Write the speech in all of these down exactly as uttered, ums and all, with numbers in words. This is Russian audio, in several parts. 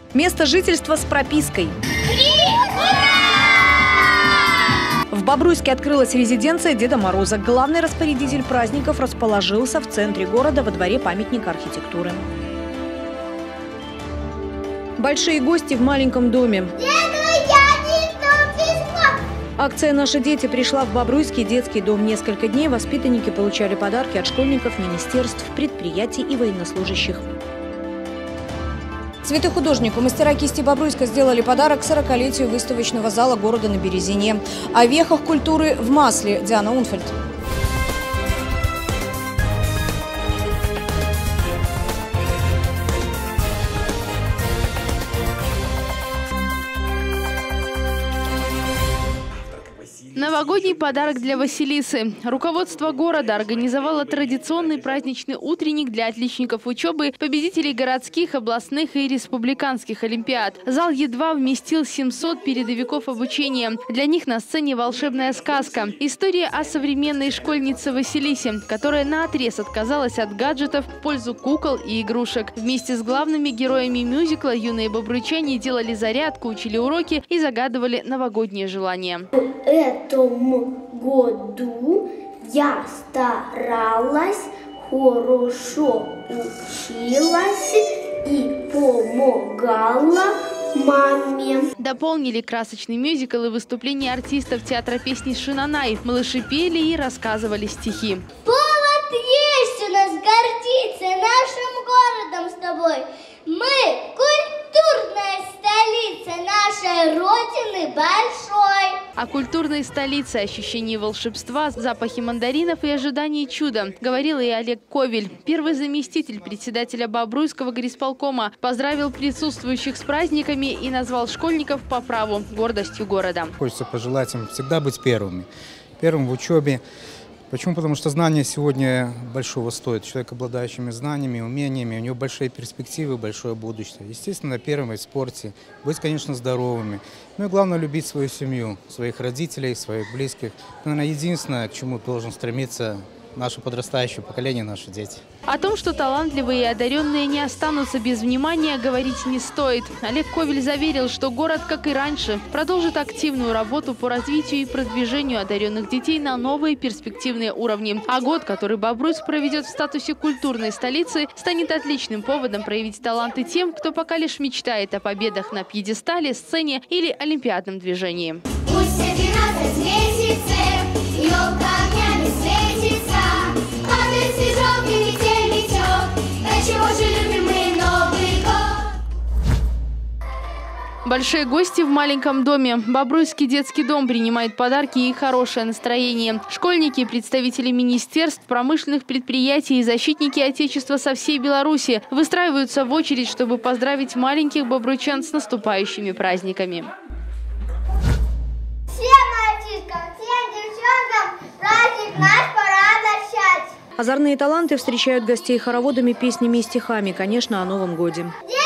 Место жительства с пропиской. В Бобруйске открылась резиденция Деда Мороза. Главный распорядитель праздников расположился в центре города во дворе памятника архитектуры. Большие гости в маленьком доме. Акция «Наши дети» пришла в Бобруйский детский дом. Несколько дней воспитанники получали подарки от школьников, министерств, предприятий и военнослужащих. Цветохудожнику мастера кисти Бобруйска сделали подарок сорокалетию выставочного зала города на Березине. О вехах культуры в масле. Диана Унфельд. Новогодний подарок для Василисы. Руководство города организовало традиционный праздничный утренник для отличников учебы, победителей городских, областных и республиканских олимпиад. Зал едва вместил семьсот передовиков обучения. Для них на сцене волшебная сказка. История о современной школьнице Василисе, которая наотрез отказалась от гаджетов в пользу кукол и игрушек. Вместе с главными героями мюзикла юные бобруйчане делали зарядку, учили уроки и загадывали новогодние желания. В этом году я старалась, хорошо училась и помогала маме. Дополнили красочный мюзикл и выступления артистов театра песни «Шинанай». Малыши пели и рассказывали стихи. Повод есть у нас гордиться нашим городом с тобой. Мы культурная столица нашей Родины большой. О культурной столице, ощущении волшебства, запахе мандаринов и ожидании чуда говорил и Олег Ковель. Первый заместитель председателя Бобруйского горисполкома поздравил присутствующих с праздниками и назвал школьников по праву гордостью города. Хочется пожелать им всегда быть первыми. Первым в учебе. Почему? Потому что знания сегодня большого стоят. Человек, обладающими знаниями, умениями, у него большие перспективы, большое будущее. Естественно, первым в спорте. Быть, конечно, здоровыми. Ну и главное, любить свою семью, своих родителей, своих близких. Наверное, единственное, к чему должен стремиться наше подрастающее поколение, наши дети. О том, что талантливые и одаренные не останутся без внимания, говорить не стоит. Олег Ковель заверил, что город, как и раньше, продолжит активную работу по развитию и продвижению одаренных детей на новые перспективные уровни. А год, который Бобруйск проведет в статусе культурной столицы, станет отличным поводом проявить таланты тем, кто пока лишь мечтает о победах на пьедестале, сцене или олимпиадном движении. Пусть одиннадцать месяцев, елка огнями светится, падает снежок и метель метет. Да чего же любим мы Новый год? Большие гости в маленьком доме. Бобруйский детский дом принимает подарки и хорошее настроение. Школьники, представители министерств, промышленных предприятий и защитники Отечества со всей Беларуси выстраиваются в очередь, чтобы поздравить маленьких бобруйчан с наступающими праздниками. Всем мальчишкам, всем девчонкам праздник наш пора начать. Озорные таланты встречают гостей хороводами, песнями и стихами, конечно, о Новом годе.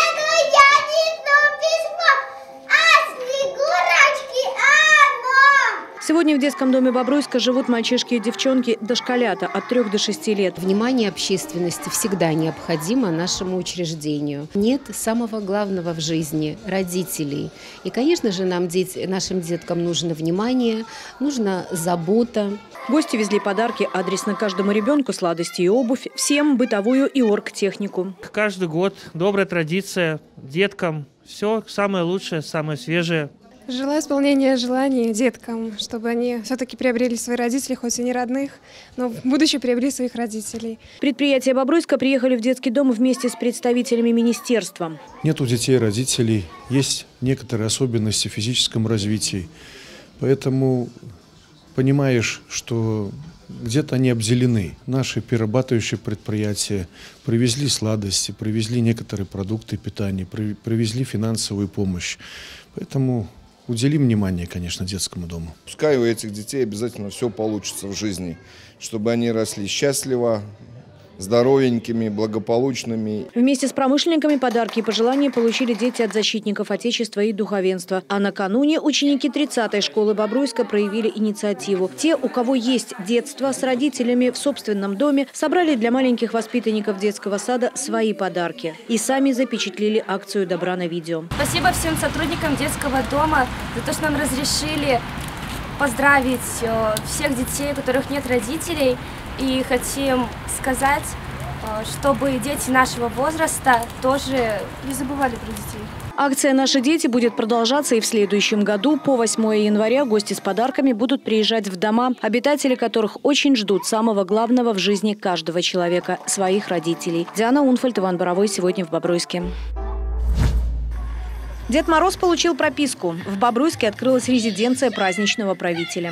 Сегодня в детском доме Бобруйска живут мальчишки и девчонки дошколята от трех до шести лет. Внимание общественности всегда необходимо нашему учреждению. Нет самого главного в жизни – родителей. И, конечно же, нам, дети, нашим деткам нужно внимание, нужна забота. Гости везли подарки, адресно каждому ребенку сладости и обувь, всем бытовую и оргтехнику. Каждый год добрая традиция деткам. Все самое лучшее, самое свежее. Желаю исполнения желаний деткам, чтобы они все-таки приобрели своих родителей, хоть и не родных, но в будущем приобрели своих родителей. Предприятия Бобруйска приехали в детский дом вместе с представителями министерства. Нет у детей родителей, есть некоторые особенности в физическом развитии. Поэтому понимаешь, что где-то они обделены. Наши перерабатывающие предприятия привезли сладости, привезли некоторые продукты питания, привезли финансовую помощь. Поэтому уделим внимание, конечно, детскому дому. Пускай у этих детей обязательно все получится в жизни, чтобы они росли счастливо, здоровенькими, благополучными. Вместе с промышленниками подарки и пожелания получили дети от защитников Отечества и духовенства. А накануне ученики тридцатой школы Бобруйска проявили инициативу. Те, у кого есть детство, с родителями в собственном доме, собрали для маленьких воспитанников детского сада свои подарки. И сами запечатлели акцию добра на видео. Спасибо всем сотрудникам детского дома за то, что нам разрешили поздравить всех детей, у которых нет родителей. И хотим сказать, чтобы дети нашего возраста тоже не забывали про детей. Акция «Наши дети» будет продолжаться и в следующем году. По восьмое января гости с подарками будут приезжать в дома, обитатели которых очень ждут самого главного в жизни каждого человека – своих родителей. Диана Унфальд, Иван Боровой. Сегодня в Бобруйске. Дед Мороз получил прописку. В Бобруйске открылась резиденция праздничного правителя.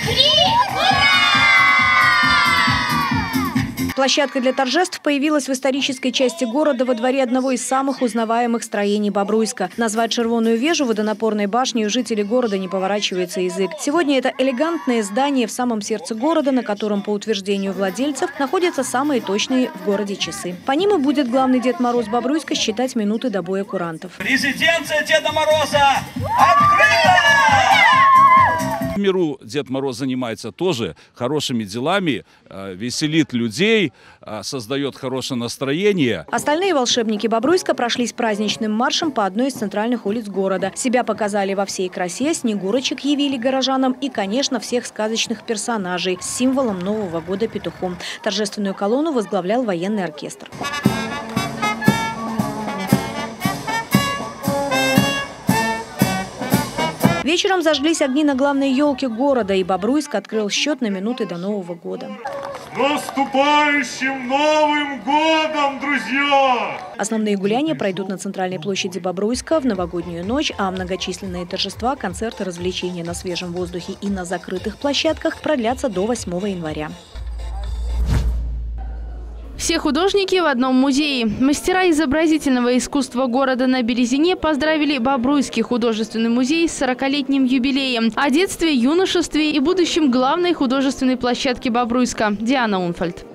Площадка для торжеств появилась в исторической части города во дворе одного из самых узнаваемых строений Бобруйска. Назвать Червоную вежу водонапорной башней у жителей города не поворачивается язык. Сегодня это элегантное здание в самом сердце города, на котором, по утверждению владельцев, находятся самые точные в городе часы. По ним и будет главный Дед Мороз Бобруйска считать минуты до боя курантов. Резиденция Деда Мороза открыта! В миру Дед Мороз занимается тоже хорошими делами, веселит людей, создает хорошее настроение. Остальные волшебники Бобруйска прошлись праздничным маршем по одной из центральных улиц города. Себя показали во всей красе, снегурочек явили горожанам и, конечно, всех сказочных персонажей с символом Нового года петухом. Торжественную колонну возглавлял военный оркестр. Вечером зажглись огни на главной елке города, и Бобруйск открыл счет на минуты до Нового года. С наступающим Новым годом, друзья! Основные гуляния пройдут на центральной площади Бобруйска в новогоднюю ночь, а многочисленные торжества, концерты, развлечения на свежем воздухе и на закрытых площадках продлятся до восьмого января. Все художники в одном музее. Мастера изобразительного искусства города на Березине поздравили Бобруйский художественный музей с сорокалетним юбилеем. О детстве, юношестве и будущем главной художественной площадки Бобруйска. Диана Унфальд.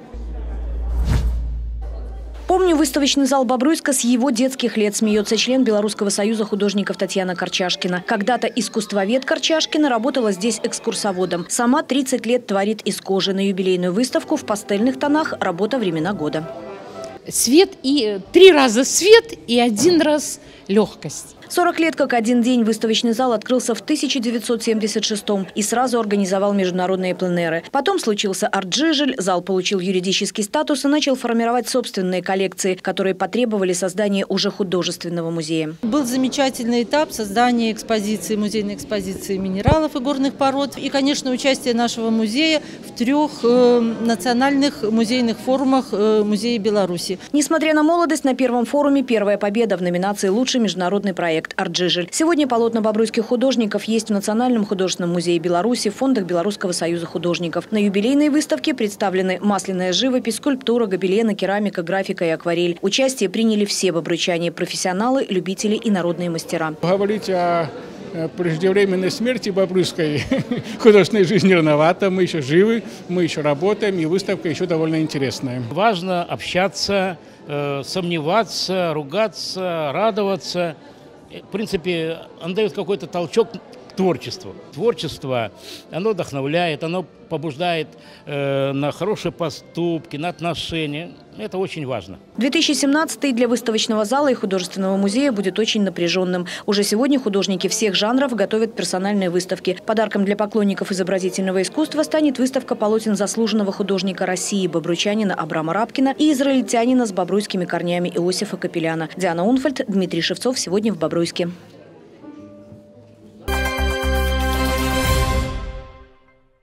Помню выставочный зал Бобруйска с его детских лет, смеется член Белорусского союза художников Татьяна Корчашкина. Когда-то искусствовед Корчашкина работала здесь экскурсоводом. Сама тридцать лет творит из кожи. На юбилейную выставку в пастельных тонах работа времена года. Свет и три раза свет и один раз легкость. сорок лет как один день выставочный зал открылся в тысяча девятьсот семьдесят шестом и сразу организовал международные пленэры. Потом случился арт-жижель, зал получил юридический статус и начал формировать собственные коллекции, которые потребовали создания уже художественного музея. Был замечательный этап создания экспозиции, музейной экспозиции минералов и горных пород. И, конечно, участие нашего музея в трех э, национальных музейных форумах э, Музея Беларуси. Несмотря на молодость, на первом форуме первая победа в номинации «Лучший международный проект» «Арт-жижель». Сегодня полотна бобруйских художников есть в Национальном художественном музее Беларуси, в фондах Белорусского союза художников. На юбилейной выставке представлены масляная живопись, скульптура, гобелены, керамика, графика и акварель. Участие приняли все бобруйчане – профессионалы, любители и народные мастера. Говорить о преждевременной смерти бобруйской художественной жизни рановато. Мы еще живы, мы еще работаем, и выставка еще довольно интересная. Важно общаться, э, сомневаться, ругаться, радоваться. В принципе, он дает какой-то толчок к творчеству. Творчество, оно вдохновляет, оно побуждает э, на хорошие поступки, на отношения. Это очень важно. две тысячи семнадцатый для выставочного зала и художественного музея будет очень напряженным. Уже сегодня художники всех жанров готовят персональные выставки. Подарком для поклонников изобразительного искусства станет выставка полотен заслуженного художника России бобруйчанина Абрама Рабкина и израильтянина с бобруйскими корнями Иосифа Капеляна. Диана Унфальд, Дмитрий Шевцов. Сегодня в Бобруйске.